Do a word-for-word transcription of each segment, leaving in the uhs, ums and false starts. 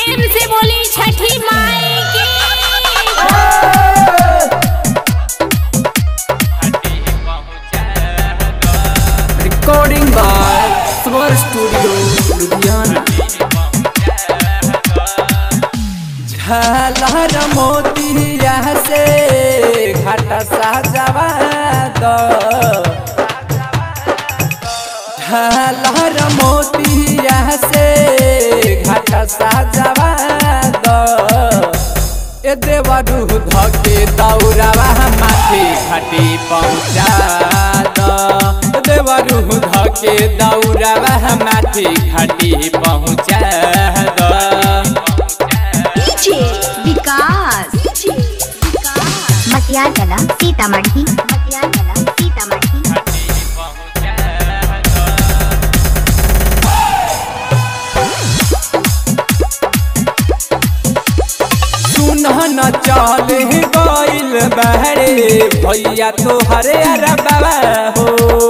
प्रेम से बोली छठी माई की। Recording by Swar studio Ludhiana. झालर मोतिया से घाट सजावा दो, झालर मोतिया से घाट सजावा दो। ए देवरू धके दौरावा माथे घाटी पहुँचा दो, देवरू धके दौरावा माथे घाटी पहुँचा दो। विकास मटियार कला सीतामढ़ी, मटियार कला सीतामढ़ी। सुनहन चले गइल बहरे भैया तोहरे अरबा हो,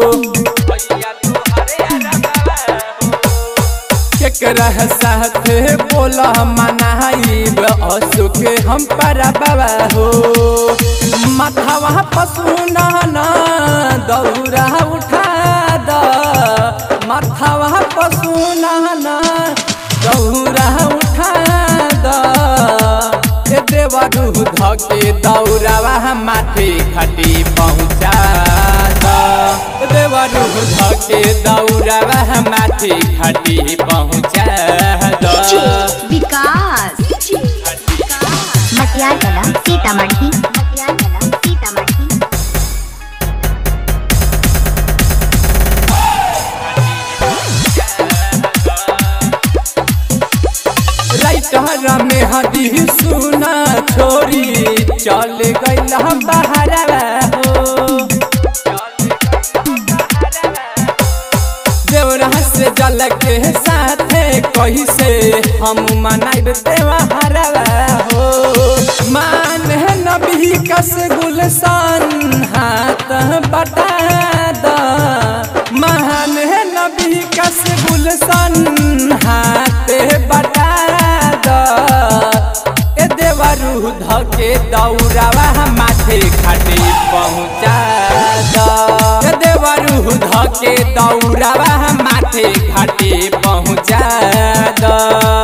केकरा साथे बोला मनाइब असुख हम पर बाबा हो। माथावा पसुना ना दौरा उठा द, माथावा पसुना ना दौरा उठा द। ए देवरू धके दौरावा माथे घाटी पहुँचा द, देवरू धके दौरावा माथे घाटी पहुँचा द। विकास मटियार कला सीतामढ़ी, मटियार कला सीतामढ़ी। राइटहरा में हदी सुना छोरी चल गइल बहरवा हो। देवरा से जल के साथे कैसे हम मनाइब त्योहारवा हो। मान नबी कस गुलशन हाथ बटा द, मान नबी कस गुलशन हाथ बटा द। ए देवरू धके दौरावा माथे घाटी पहुँचा द, ए देवरू धके दौरावा माथे घाटी पहुँचा द।